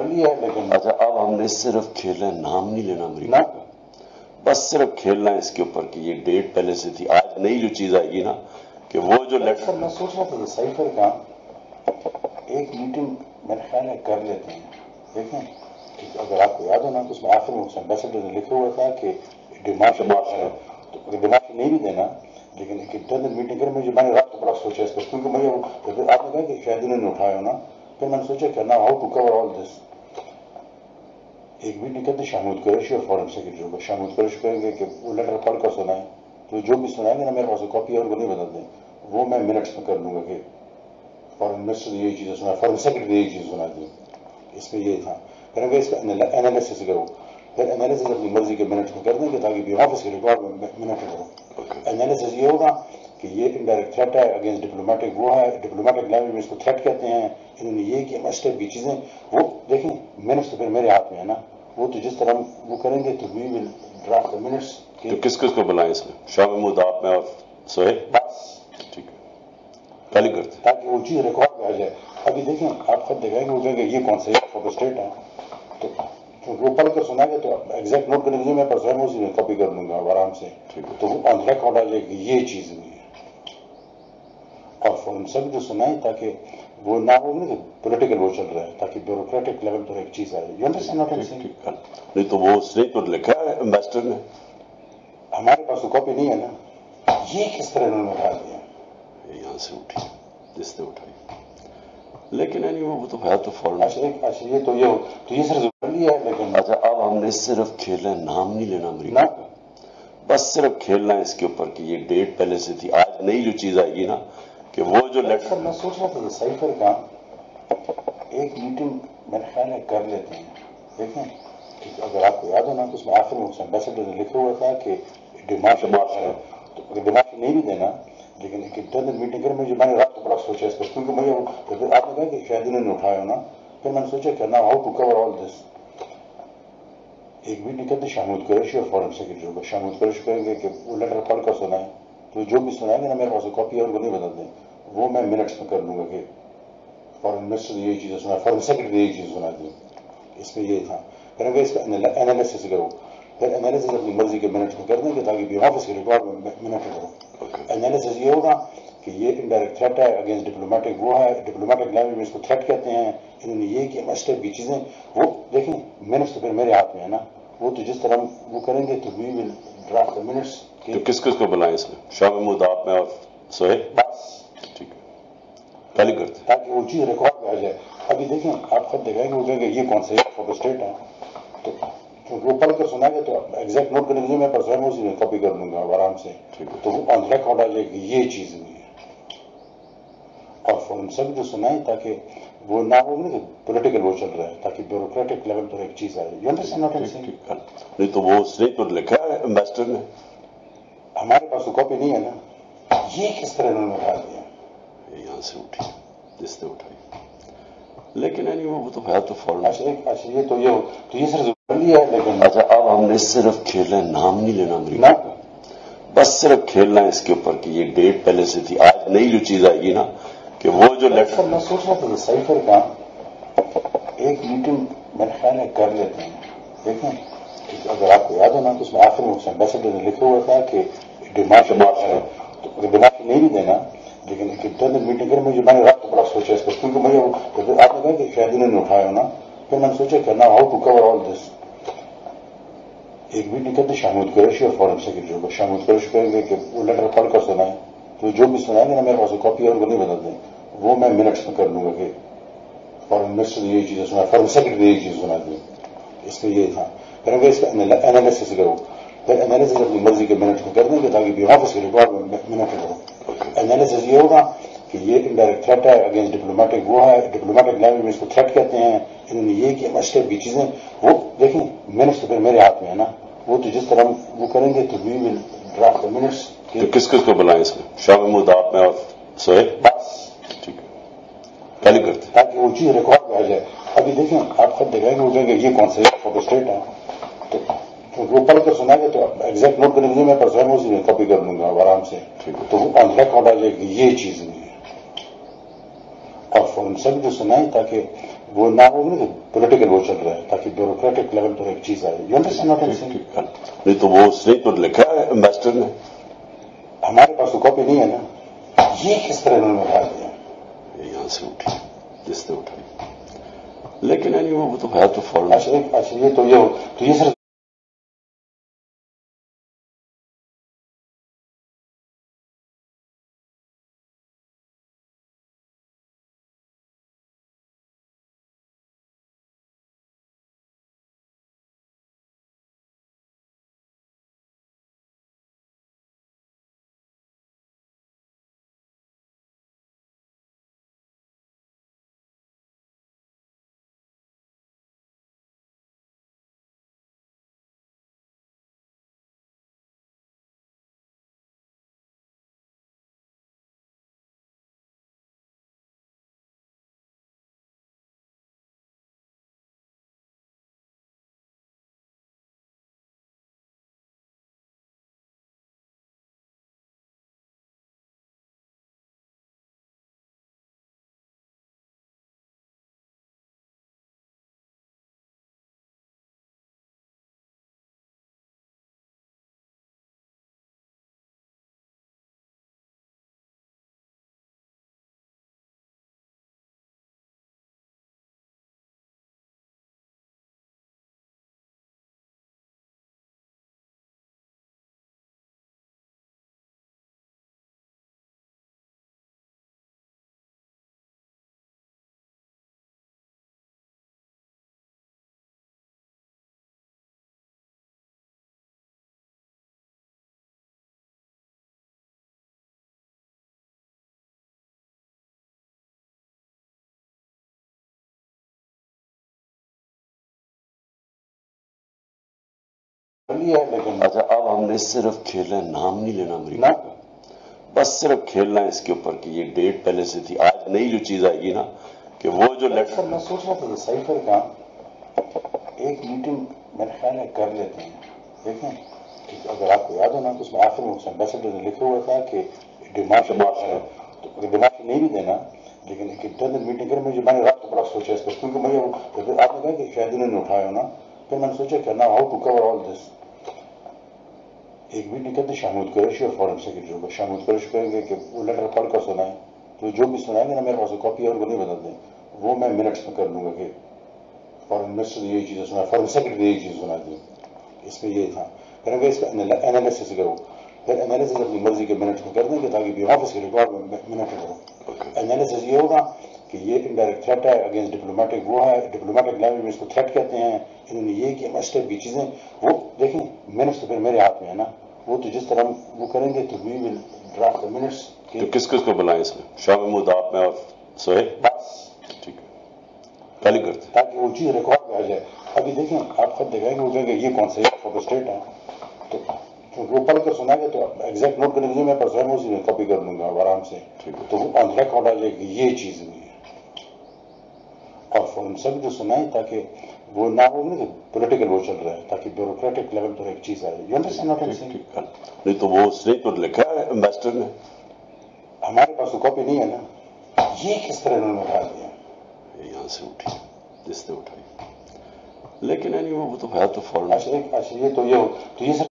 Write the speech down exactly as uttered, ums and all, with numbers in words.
लिया है लेकिन अच्छा, अब हमने सिर्फ खेलना है, नाम नहीं लेना अमरीका का, बस सिर्फ खेलना है इसके ऊपर कि ये डेट पहले से थी। आज नई जो चीज आएगी ना कि वो जो लेटर, मैं सोच रहा था ये साइफर का एक मीटिंग मेरे ख्याल है कर लेते हैं। देखें कि अगर आपको याद हो ना तो उसमें आखिर में उस एम्बेसडर ने लिखा हुआ था कि डिमांड है, तो डिमांड नहीं भी देना लेकिन एक इंटरनल मीटिंग कर, मुझे मैंने रात को बड़ा सोचा इस पर, क्योंकि मुझे आपने कहा कि शायद उन्होंने उठाया हो ना, फिर मैंने सोचा कि ना how to cover all this. एक मीटिंग करते शामूद कुरैशी और फॉरेन सेक्रेटरी को, शामूद कुरैशी कहेंगे कि वो लेटर पढ़ कर सुनाए, तो जो भी सुनाएंगे ना मेरे पास कॉपी और को नहीं बता दें, वो मैं मिनट्स में कर लूंगा कि फॉरेन मिनिस्टर ने यही चीजें सुना, फॉरेन सेक्रेटरी ने यही चीज सुना दी, इसमें ये था। फिर इसका एनालिसिस करो, फिर एनालिसिस अपनी मर्जी के मिनट्स में कर देंगे ताकि ऑफिस के रिकॉर्ड में मिनट करो। एनालिसिस ये होगा कि ये इनडायरेक्ट थ्रेट है अगेंस्ट डिप्लोमेटिक, वो है डिप्लोमेटिक लैंग्वेज में इसको थ्रेट कहते हैं, इन्होंने ये किया स्टेप की चीजें, वो देखें मिनट्स तो फिर मेरे हाथ में है ना, वो तो जिस तरह वो करेंगे तो we will draft the minutes. तो किस किस को बुलाएं इसमें? शाह महमूद, आप में और सोहेल, बस ठीक है, कल ही करते ताकि वो चीज रिकॉर्ड में आ जाए। अभी देखें आप खुद दिखाएंगे, वो कहेंगे ये कौन सा फोटो स्टेट है, तो वो पढ़ कर सुनाएंगे तो एग्जैक्ट नोट करने के लिए मैं पर स्वयं उसी में कॉपी कर लूंगा आराम से, तो वो ऑन रिकॉर्ड आ जाएगी ये चीज हुई है। और फॉरन सब जो सुनाए ताकि वो ना हो ना पॉलिटिकल वो चल रहा है, ताकि ब्यूरोक्रेटिक लेवल पर एक चीज आए। You understand what I am saying? नहीं तो वो उसने तो लिखा है एम्बेसडर ने, हमारे पास तो कॉपी नहीं है ना, ये किस तरह उन्होंने उठा दिया, यहाँ से उठी जिसने उठाई, लेकिन नहीं वो तो है तो फॉरन। अच्छा अच्छा ये तो ये तो ये सिर्फ लिया है लेकिन अच्छा, अब हमने सिर्फ खेलना है, नाम नहीं लेना अमरीका का, बस सिर्फ खेलना है इसके ऊपर कि ये डेट पहले से थी। आज नई जो चीज आएगी ना कि वो जो लेटर, मैं सोच रहा था ये साइफर का एक मीटिंग मेरे ख्याल है कर लेते हैं। देखें कि अगर आपको याद हो ना तो उसमें आखिर में उस एम्बेसडर ने लिखा हुआ था कि डिमांड है, तो डिमांड नहीं भी देना लेकिन एक इंटरनल मीटिंग कर, मुझे मैंने रात को बड़ा सोचा इस पर, क्योंकि मुझे आपने कहा कि शायद उन्होंने उठाया हो ना, फिर मैंने सोचा कि ना how to cover all this. एक मीटिंग करते शामूद कुरैशी और फॉरेन सेक्रेटरी को, शामूद कुरैशी कहेंगे कि वो लेटर पढ़ कर सुनाए, तो जो भी सुनाएंगे ना मेरे पास कॉपी और को नहीं बता दें, वो मैं मिनट्स में कर लूंगा कि फॉरेन मिनिस्टर ने यही चीजें सुना, फॉरेन सेक्रेटरी ने यही चीज सुना दी, इसमें ये था। फिर इसका एनालिसिस करो, फिर एनालिसिस अपनी मर्जी के मिनट्स में कर देंगे ताकि ऑफिस के रिकॉर्ड में मिनट करो। एनालिसिस ये होगा कि ये इनडायरेक्ट थ्रेट है अगेंस्ट डिप्लोमेटिक, वो है डिप्लोमेटिक लैंग्वेज में इसको थ्रेट कहते हैं, इन्होंने ये किया स्टेप की चीजें, वो देखें मिनट्स तो फिर मेरे हाथ में है ना, वो तो जिस तरह वो करेंगे तो we will draft the minutes. तो किस किस को बुलाएं इसमें? शाह महमूद, आप में और सोहेल, बस ठीक है, कल ही करते ताकि वो चीज रिकॉर्ड में आ जाए। अभी देखें आप खुद दिखाएंगे, वो कहेंगे ये कौन सा फोटो स्टेट है, तो वो पढ़ कर सुनाएंगे तो एग्जैक्ट नोट करने के लिए मैं पर स्वयं उसी में कॉपी कर लूंगा आराम से, तो वो ऑन रिकॉर्ड आ जाएगी ये चीज हुई है। और फॉरन सब जो सुनाए ताकि वो ना हो ना पॉलिटिकल वो चल रहा है, ताकि ब्यूरोक्रेटिक लेवल पर एक चीज आए। You understand what I am saying? नहीं तो वो उसने तो लिखा है एम्बेसडर ने, हमारे पास तो कॉपी नहीं है ना, ये किस तरह उन्होंने उठा दिया, यहाँ से उठी जिसने उठाई, लेकिन नहीं वो तो है तो फॉरन। अच्छा अच्छा ये तो ये तो ये सिर्फ लिया है लेकिन अच्छा, अब हमने सिर्फ खेलना है, नाम नहीं लेना अमरीका का, बस सिर्फ खेलना है इसके ऊपर कि ये डेट पहले से थी। आज नई जो चीज आएगी ना कि वो जो लेटर, मैं सोच रहा था ये साइफर का एक मीटिंग मेरे ख्याल है कर लेते हैं। देखें कि अगर आपको याद हो ना तो उसमें आखिर में उस एम्बेसडर ने लिखा हुआ था कि डिमांड है, तो डिमांड नहीं भी देना लेकिन एक इंटरनल मीटिंग कर, मुझे मैंने रात को बड़ा सोचा इस पर, क्योंकि मुझे आपने कहा कि शायद उन्होंने उठाया हो ना, फिर मैंने सोचा कि ना how to cover all this. एक मीटिंग करते शामूद कुरैशी और फॉरेन सेक्रेटरी को, शामूद कुरैशी कहेंगे कि वो लेटर पढ़ कर सुनाए, तो जो भी सुनाएंगे ना मेरे पास कॉपी और को नहीं बता दें, वो मैं मिनट्स में कर लूंगा कि फॉरेन मिनिस्टर ने यही चीजें सुना, फॉरेन सेक्रेटरी ने यही चीज सुना दी, इसमें ये था। फिर इसका एनालिसिस करो, फिर एनालिसिस अपनी मर्जी के मिनट्स में कर देंगे ताकि ऑफिस के रिकॉर्ड में मिनट करो। एनालिसिस ये होगा कि ये इनडायरेक्ट थ्रेट है अगेंस्ट डिप्लोमेटिक, वो है डिप्लोमेटिक लैंग्वेज में इसको थ्रेट कहते हैं, इन्होंने ये किया स्टेप की चीजें, वो देखें मिनट्स तो फिर मेरे हाथ में है ना, वो तो जिस तरह वो करेंगे तो we will draft the minutes. तो किस किस को बुलाएं इसमें? शाह महमूद, आप में और सोहेल, बस ठीक है, कल ही करते ताकि वो चीज रिकॉर्ड में आ जाए। अभी देखें आप खुद दिखाएंगे, वो कहेंगे ये कौन सा फोटो स्टेट है, तो वो पढ़ कर सुनाएंगे तो एग्जैक्ट नोट करने के लिए मैं पर स्वयं उसी में कॉपी कर लूंगा आराम से, तो वो ऑन रिकॉर्ड आ जाएगी ये चीज हुई है। और फॉरन सब जो सुनाए ताकि وہ نہ ہو نا پولیٹیکل وہ چل رہا ہے تاکہ بیوروکریٹک لیول پر ایک چیز آئے. یو انڈرسٹینڈ ناٹ نہیں تو وہ اس نے تو لکھا ہے امبیسڈر نے. ہمارے پاس تو کاپی نہیں ہے نا. یہ کس طرح انہوں نے اٹھا دیا؟ یہاں سے اٹھی جس نے اٹھائی. لیکن یعنی وہ تو ہے تو فوراً. اچھا یہ تو یہ تو یہ صرف ہے. لیکن اچھا اب ہم نے صرف کھیلا ہے، نام نہیں لینا امریکہ کا. بس صرف کھیلنا ہے اس کے اوپر کہ یہ ڈیٹ پہلے سے تھی. آج نئی جو چیز آئے گی نا کہ وہ جو لیٹر میں سوچ رہا تھا یہ سائفر کا ایک میٹنگ میرے خیال ہے کر لیتے ہیں. دیکھیں اگر آپ کو یاد ہو نا تو اس میں آخر میں اس ایمبیسڈر نے لکھا ہوا تھا کہ ڈیمانڈ تو ڈیمانڈ نہیں بھی دینا لیکن ایک انٹرنل میٹنگ کریں. مجھے میں نے رات کو بڑا سوچا اس پر کیونکہ مجھے آپ نے کہا کہ شاید انہوں نے اٹھایا ہونا. پھر میں نے سوچا کہ نا ہاؤ ٹو کور آل دس. ایک میٹنگ کرتے شامود قریشی اور فارن سیکرٹری کو. شامود قریشی کہیں گے کہ وہ لیٹر پڑھ کر سنائیں تو جو بھی سنائیں گے نا میرے پاس کاپی اور کو نہیں بدل دیں. وہ میں منٹس میں کر لوں گا کہ فارن منسٹر نے یہی چیزیں سنا فارن سیکرٹری نے یہی چیز سنا دی. اس میں یہ تھا پھر کہ اس کا انالیسس کرو. پھر انالیسس اپنی مرضی کے منٹس میں کر دیں گے تاکہ بھی آفس کے ریکارڈ میں منٹ کرو. انالیسس یہ ہوگا کہ یہ انڈائریکٹ تھریٹ ہے اگینسٹ ڈپلومیٹک. وہ ہے ڈپلومیٹک لینگویج میں اس کو تھریٹ کہتے ہیں. انہوں نے یہ کیا مسٹر کی چیزیں وہ دیکھیں منٹس تو پھر میرے ہاتھ میں ہے نا. وہ تو جس طرح ہم وہ کریں گے تو وی ول ڈرافٹ دا منٹس. تو کس کس کو بلائیں اس میں؟ شاہ محمود، آپ میں اور سہیل. بس ٹھیک ہے کل ہی کرتے تاکہ وہ چیز ریکارڈ میں آ جائے. ابھی دیکھیں آپ خود دیکھیں گے وہ کہیں گے یہ کون سا فوٹو اسٹیٹ ہے تو وہ پڑھ کر سنا گے تو ایگزیکٹ نوٹ کرنے کے لیے میں پرسوں میں اسی میں کاپی کر لوں گا آرام سے. تو وہ آن ریکارڈ آ جائے گی یہ چیز ہوئی ہے. اور فورن سب جو سنائیں تاکہ وہ نہ ہو نا کہ پولیٹیکل وہ چل رہا ہے تاکہ بیوروکریٹک لیول پر ایک چیز آئے. یو انڈرسٹینڈ ناٹ نہیں تو وہ اس نے تو لکھا ہے امبیسڈر نے. ہمارے پاس تو کاپی نہیں ہے نا. یہ کس طرح انہوں نے اٹھا دیا؟ یہاں سے اٹھی جس نے اٹھائی. لیکن یعنی وہ تو ہے تو فوراً. اچھا یہ تو یہ تو یہ